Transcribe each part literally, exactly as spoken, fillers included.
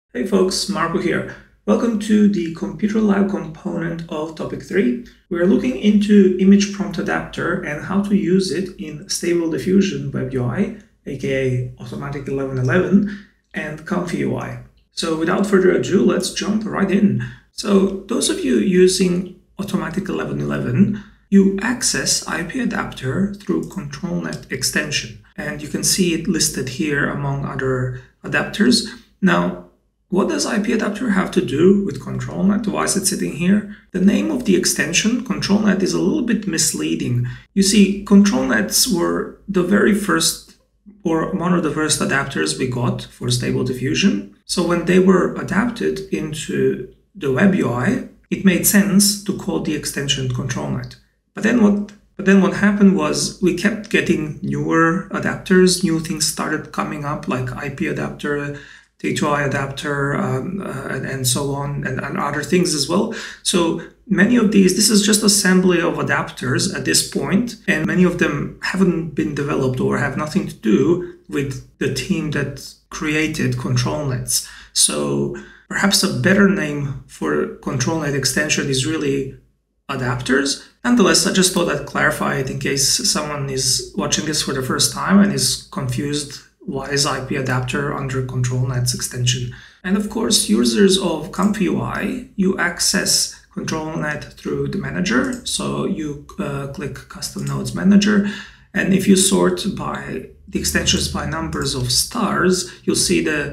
Hey folks, Marco here. Welcome to the Computer Lab component of Topic three. We're looking into image prompt adapter and how to use it in Stable Diffusion WebUI, aka Automatic eleven eleven, and ComfyUI. So without further ado, let's jump right in. So those of you using Automatic eleven eleven, you access I P adapter through ControlNet extension, and you can see it listed here among other adapters. Now, what does I P adapter have to do with ControlNet? Why is it sitting here? The name of the extension, ControlNet, is a little bit misleading. You see, ControlNets were the very first, or one of the first adapters we got for Stable Diffusion. So when they were adapted into the WebUI, it made sense to call the extension ControlNet. But then what But then what happened was we kept getting newer adapters, new things started coming up like I P adapter, T two I adapter, um, uh, and, and so on, and, and other things as well. So many of these, this is just assembly of adapters at this point, and many of them haven't been developed or have nothing to do with the team that created ControlNets. So perhaps a better name for ControlNet extension is really adapters. Nonetheless, I just thought I'd clarify it in case someone is watching this for the first time and is confused. Why is I P adapter under ControlNet's extension? And of course, users of ComfyUI, you access ControlNet through the manager. So you uh, click Custom Nodes Manager. And if you sort by the extensions by numbers of stars, you'll see the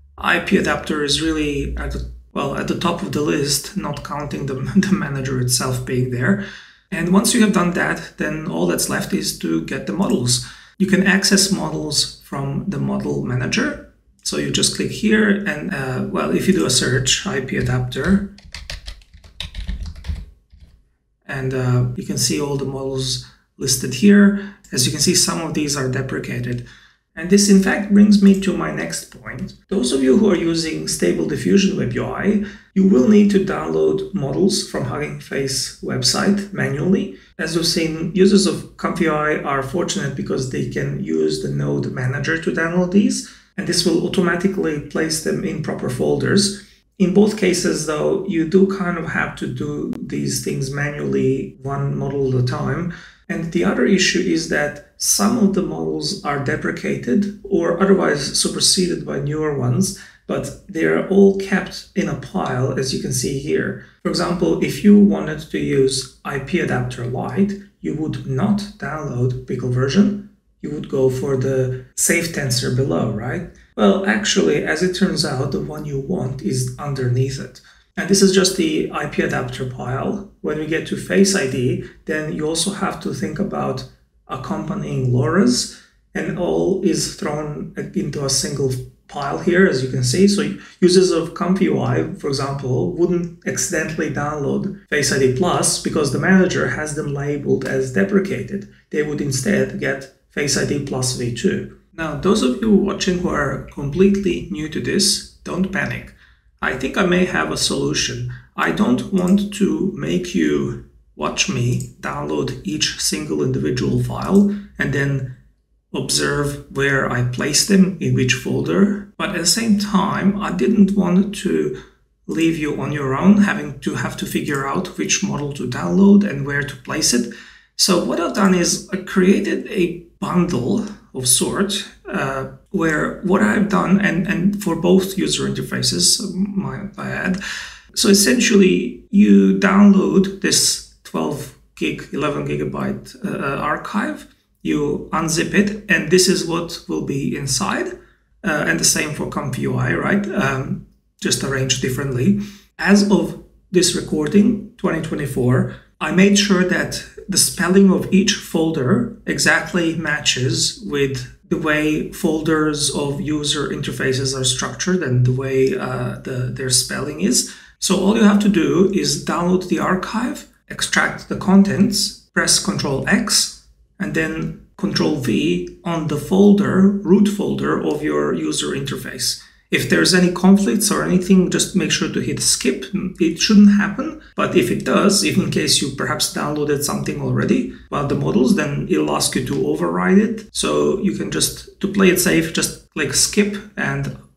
I P adapter is really at the, well, at the top of the list, not counting the, the manager itself being there. And once you have done that, then all that's left is to get the models. You can access models from the model manager. So you just click here and, uh, well, if you do a search, I P adapter, and uh, you can see all the models listed here. As you can see, some of these are deprecated. And this, in fact, brings me to my next point. Those of you who are using Stable Diffusion WebUI, you will need to download models from Hugging Face website manually. As we've seen, users of ComfyUI are fortunate because they can use the node manager to download these, and this will automatically place them in proper folders. In both cases, though, you do kind of have to do these things manually, one model at a time. And the other issue is that some of the models are deprecated or otherwise superseded by newer ones, but they're all kept in a pile, as you can see here. For example, if you wanted to use I P adapter Lite, you would not download pickle version. You would go for the safe tensor below, right? Well, actually, as it turns out, the one you want is underneath it. And this is just the I P adapter pile. When we get to Face I D, then you also have to think about accompanying LoRa's, and all is thrown into a single pile here, as you can see. So users of ComfyUI, for example, wouldn't accidentally download Face I D Plus because the manager has them labeled as deprecated. They would instead get Face I D Plus V two. Now, those of you watching who are completely new to this, don't panic. I think I may have a solution. I don't want to make you watch me download each single individual file and then observe where I place them in which folder. But at the same time, I didn't want to leave you on your own, having to have to figure out which model to download and where to place it. So what I've done is I created a bundle of sort uh, where what I've done, and, and for both user interfaces, might I add. So essentially, you download this twelve gig, eleven gigabyte uh, archive, you unzip it, and this is what will be inside. Uh, and the same for ComfyUI, right? Um, just arranged differently. As of this recording, twenty twenty-four, I made sure that the spelling of each folder exactly matches with the way folders of user interfaces are structured and the way uh, the, their spelling is. So all you have to do is download the archive, extract the contents, press control X, and then control V on the folder, root folder of your user interface. If there's any conflicts or anything, just make sure to hit skip. It shouldn't happen, but if it does, if in case you perhaps downloaded something already, well, the models, then it'll ask you to override it. So you can just, to play it safe, just click skip and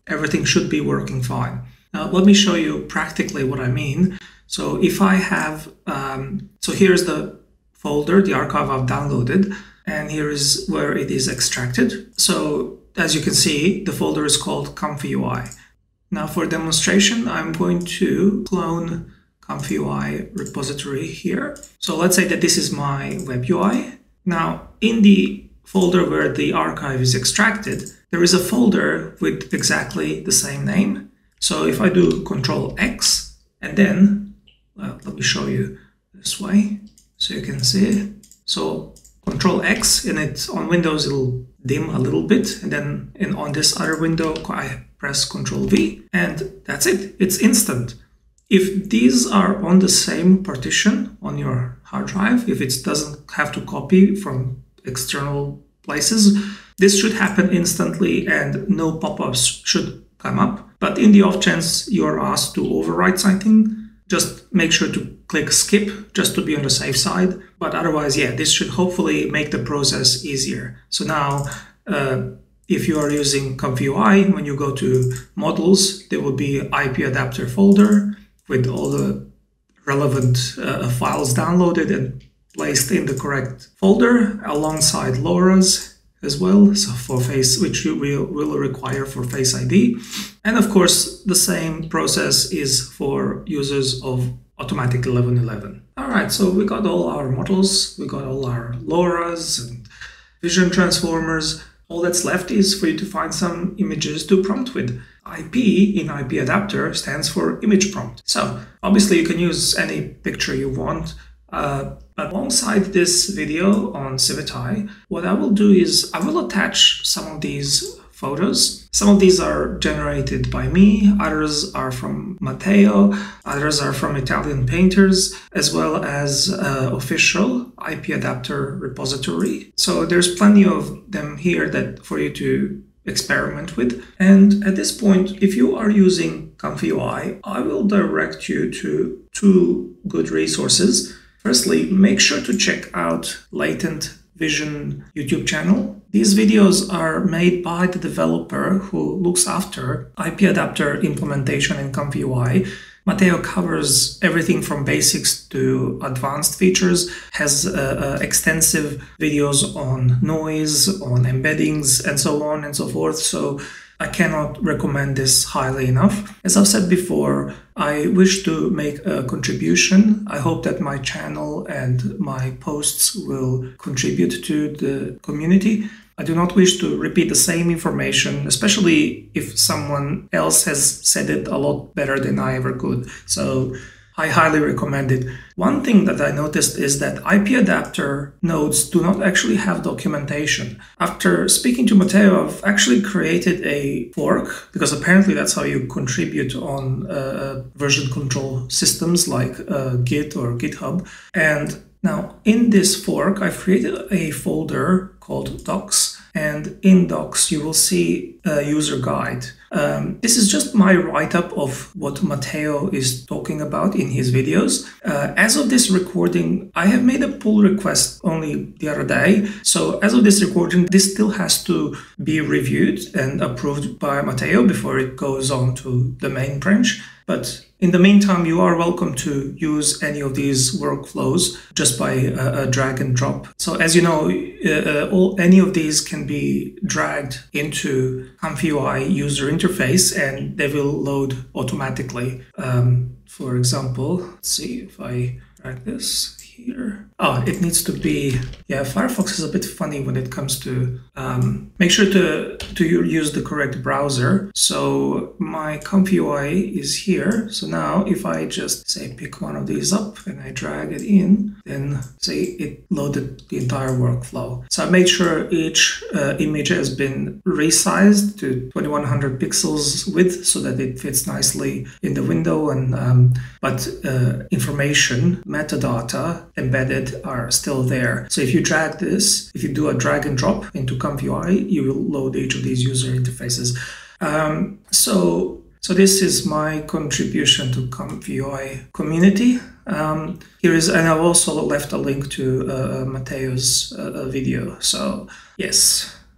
everything should be working fine. Now, let me show you practically what I mean. So if I have, um, so here's the folder, the archive I've downloaded, and here is where it is extracted. So as you can see, the folder is called ComfyUI. Now for demonstration, I'm going to clone ComfyUI repository here. So let's say that this is my web U I. Now in the folder where the archive is extracted, there is a folder with exactly the same name. So if I do Control X and then, well, let me show you this way so you can see it. So Control X, and it's on Windows, it'll dim a little bit. And then in, on this other window, I press Control V, and that's it. It's instant. If these are on the same partition on your hard drive, if it doesn't have to copy from external places, this should happen instantly and no pop-ups should come up. But in the off chance you're asked to overwrite something, just make sure to click skip just to be on the safe side. But otherwise, yeah, this should hopefully make the process easier. So now, uh, if you are using ComfyUI, when you go to models, there will be I P adapter folder with all the relevant uh, files downloaded and placed in the correct folder alongside LoRa's as well, so for face, which you will, will require for Face I D. And of course, the same process is for users of Automatic eleven eleven. All right, so we got all our models, we got all our LoRa's and vision transformers. All that's left is for you to find some images to prompt with. I P in I P adapter stands for image prompt. So obviously you can use any picture you want. Uh, alongside this video on Civitai, what I will do is I will attach some of these photos. Some of these are generated by me, others are from Matteo, others are from Italian painters, as well as uh, official I P adapter repository. So there's plenty of them here that for you to experiment with. And at this point, if you are using ComfyUI, I will direct you to two good resources. Firstly, make sure to check out Latent Vision YouTube channel. These videos are made by the developer who looks after I P adapter implementation in ComfyUI. Matteo covers everything from basics to advanced features, has uh, uh, extensive videos on noise, on embeddings, and so on and so forth. So I cannot recommend this highly enough. As I've said before, I wish to make a contribution. I hope that my channel and my posts will contribute to the community. I do not wish to repeat the same information, especially if someone else has said it a lot better than I ever could. So I highly recommend it. One thing that I noticed is that I P adapter nodes do not actually have documentation. After speaking to Matteo, I've actually created a fork, because apparently that's how you contribute on uh, version control systems like uh, Git or GitHub. And now in this fork, I've created a folder called docs, and in docs you will see a user guide. Um, this is just my write-up of what Matteo is talking about in his videos. Uh, as of this recording, I have made a pull request only the other day. So as of this recording, this still has to be reviewed and approved by Matteo before it goes on to the main branch. But in the meantime, you are welcome to use any of these workflows just by a, a drag and drop. So as you know, uh, all, any of these can be dragged into ComfyUI user interface and they will load automatically. Um, for example, let's see if I drag this here. Oh, it needs to be, yeah, Firefox is a bit funny when it comes to, um, make sure to, to use the correct browser. So my ComfyUI is here. So now if I just say pick one of these up and I drag it in, then say it loaded the entire workflow. So I made sure each uh, image has been resized to twenty-one hundred pixels width so that it fits nicely in the window, and um, but uh, information, metadata embedded are still there. So if you drag this, if you do a drag and drop into ComfyUI, you will load each of these user interfaces. Um, so, so this is my contribution to ComfyUI community. Um, here is, and I've also left a link to uh, Matteo's uh, video. So yes,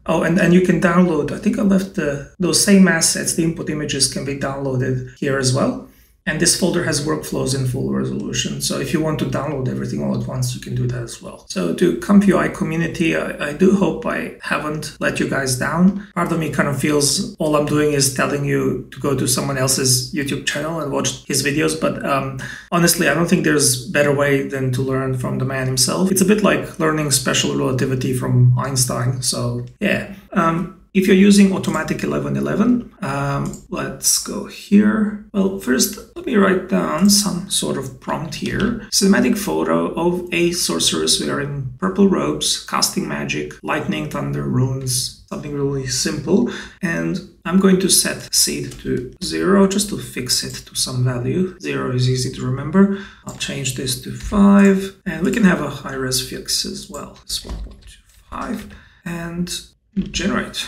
Oh, and, and you can download, I think I left the, those same assets, the input images can be downloaded here as well. And this folder has workflows in full resolution. So if you want to download everything all at once, you can do that as well. So to ComfyUI community, I, I do hope I haven't let you guys down. Part of me kind of feels all I'm doing is telling you to go to someone else's YouTube channel and watch his videos. But um, honestly, I don't think there's a better way than to learn from the man himself. It's a bit like learning special relativity from Einstein. So yeah. Um, If you're using Automatic eleven eleven, um, let's go here. Well, first, let me write down some sort of prompt here. Cinematic photo of a sorceress wearing purple robes, casting magic, lightning, thunder, runes, something really simple. And I'm going to set seed to zero just to fix it to some value. Zero is easy to remember. I'll change this to five, and we can have a high-res fix as well. It's one point two five, and generate.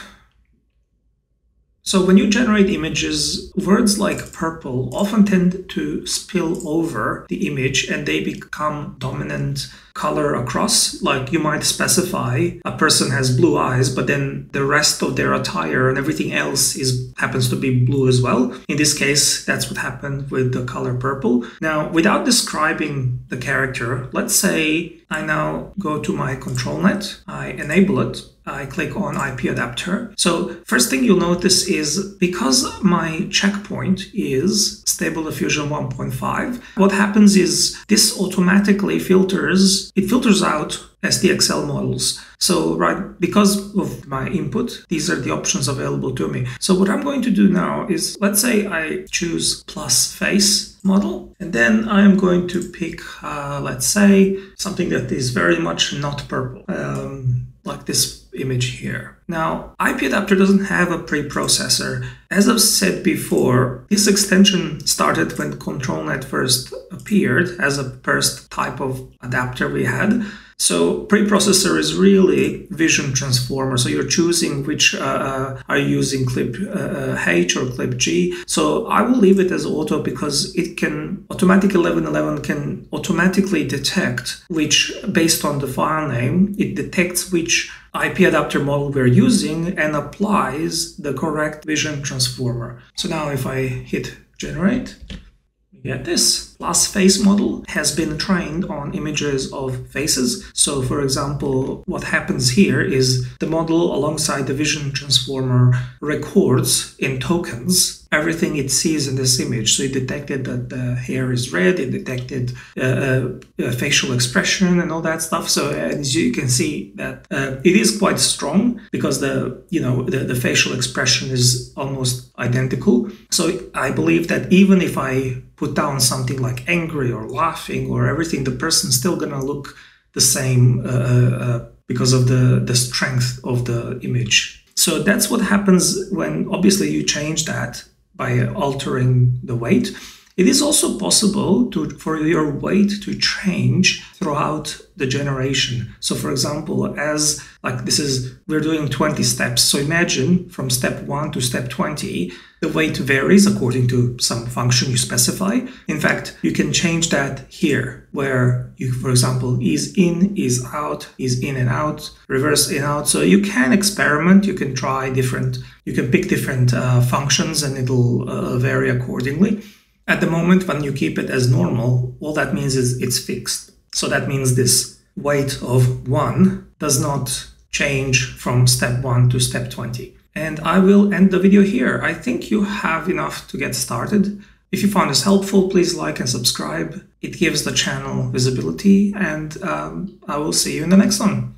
So when you generate images, words like purple often tend to spill over the image and they become dominant color across. Like you might specify a person has blue eyes, but then the rest of their attire and everything else is happens to be blue as well. In this case, that's what happened with the color purple. Now, without describing the character, let's say I now go to my ControlNet, I enable it, I click on I P adapter. So first thing you'll notice is because my checkpoint is stable diffusion one point five, what happens is this automatically filters, it filters out S D X L models. So right, because of my input, these are the options available to me. So what I'm going to do now is, let's say I choose plus face model, and then I am going to pick, uh, let's say, something that is very much not purple, um, like this image here. Now, I P adapter doesn't have a preprocessor. As I've said before, this extension started when ControlNet first appeared as a first type of adapter we had. So preprocessor is really vision transformer. So you're choosing which uh, are you using clip uh, H or clip G. So I will leave it as auto because it can, Automatic eleven eleven can automatically detect which, based on the file name, it detects which I P adapter model we're using and applies the correct vision transformer. So now if I hit generate, you get this. Plus face model has been trained on images of faces. So for example, what happens here is the model alongside the vision transformer records in tokens everything it sees in this image. So it detected that the hair is red, it detected uh, uh, facial expression and all that stuff. So as you can see that uh, it is quite strong because the, you know, the, the facial expression is almost identical. So I believe that even if I put down something like angry or laughing or everything, the person's still gonna look the same uh, uh, because of the, the strength of the image. So that's what happens when obviously you change that by altering the weight. It is also possible to, for your weight to change throughout the generation. So for example, as like this is, we're doing twenty steps. So imagine from step one to step twenty, the weight varies according to some function you specify. In fact, you can change that here where you, for example, ease in, ease out, ease in and out, reverse in out. So you can experiment, you can try different, you can pick different uh, functions and it'll uh, vary accordingly. At the moment, when you keep it as normal, all that means is it's fixed. So that means this weight of one does not change from step one to step twenty. And I will end the video here. I think you have enough to get started. If you found this helpful, please like and subscribe. It gives the channel visibility, and um, I will see you in the next one.